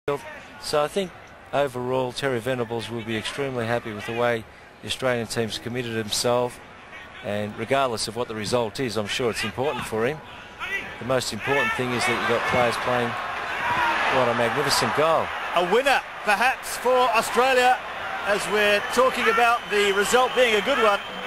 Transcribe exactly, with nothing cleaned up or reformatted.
So I think overall Terry Venables will be extremely happy with the way the Australian team's committed himself, and regardless of what the result is, I'm sure it's important for him. The most important thing is that you've got players playing. What a magnificent goal. A winner perhaps for Australia, as we're talking about the result being a good one.